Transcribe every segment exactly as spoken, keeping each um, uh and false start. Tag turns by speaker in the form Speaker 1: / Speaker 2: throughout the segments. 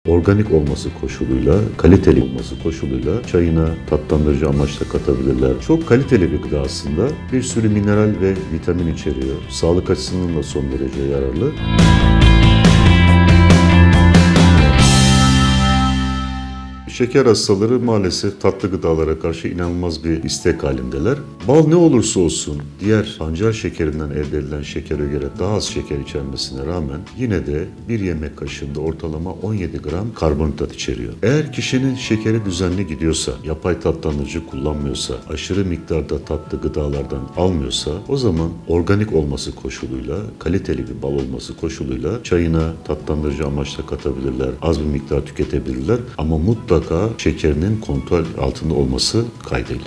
Speaker 1: organik olması koşuluyla, kaliteli olması koşuluyla çayına tatlandırıcı amaçla katabilirler. Çok kaliteli bir gıda aslında. Bir sürü mineral ve vitamin içeriyor. Sağlık açısından da son derece yararlı. Şeker hastaları maalesef tatlı gıdalara karşı inanılmaz bir istek halindeler. Bal ne olursa olsun diğer pancar şekerinden elde edilen şekere göre daha az şeker içermesine rağmen yine de bir yemek kaşığında ortalama on yedi gram karbonhidrat içeriyor. Eğer kişinin şekeri düzenli gidiyorsa, yapay tatlandırıcı kullanmıyorsa, aşırı miktarda tatlı gıdalardan almıyorsa o zaman organik olması koşuluyla, kaliteli bir bal olması koşuluyla çayına tatlandırıcı amaçla katabilirler, az bir miktar tüketebilirler ama mutlaka şekerinin kontrol altında olması kaydıyla.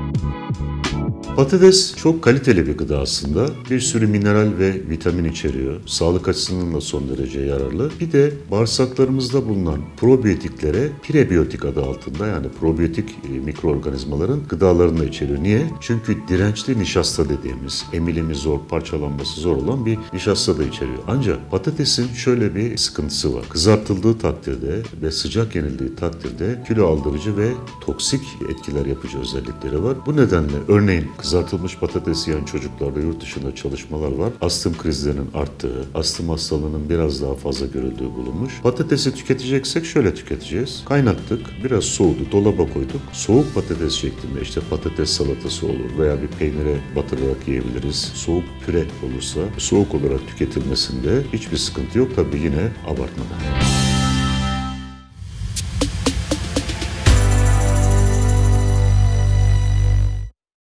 Speaker 1: Patates çok kaliteli bir gıda aslında. Bir sürü mineral ve vitamin içeriyor. Sağlık açısından da son derece yararlı. Bir de bağırsaklarımızda bulunan probiyotiklere prebiyotik adı altında yani probiyotik mikroorganizmaların gıdalarını da içeriyor. Niye? Çünkü dirençli nişasta dediğimiz, emilimi zor, parçalanması zor olan bir nişasta da içeriyor. Ancak patatesin şöyle bir sıkıntısı var. Kızartıldığı takdirde ve sıcak yenildiği takdirde kilo aldırıcı ve toksik etkiler yapıcı özellikleri var. Bu nedenle örneğin kızartılmış patates yiyen çocuklarda yurt dışında çalışmalar var. Astım krizlerinin arttığı, astım hastalığının biraz daha fazla görüldüğü bulunmuş. Patatesi tüketeceksek şöyle tüketeceğiz. Kaynattık, biraz soğudu, dolaba koyduk. Soğuk patates şeklinde işte patates salatası olur veya bir peynire batırarak yiyebiliriz. Soğuk püre olursa soğuk olarak tüketilmesinde hiçbir sıkıntı yok. Tabii yine abartmadan.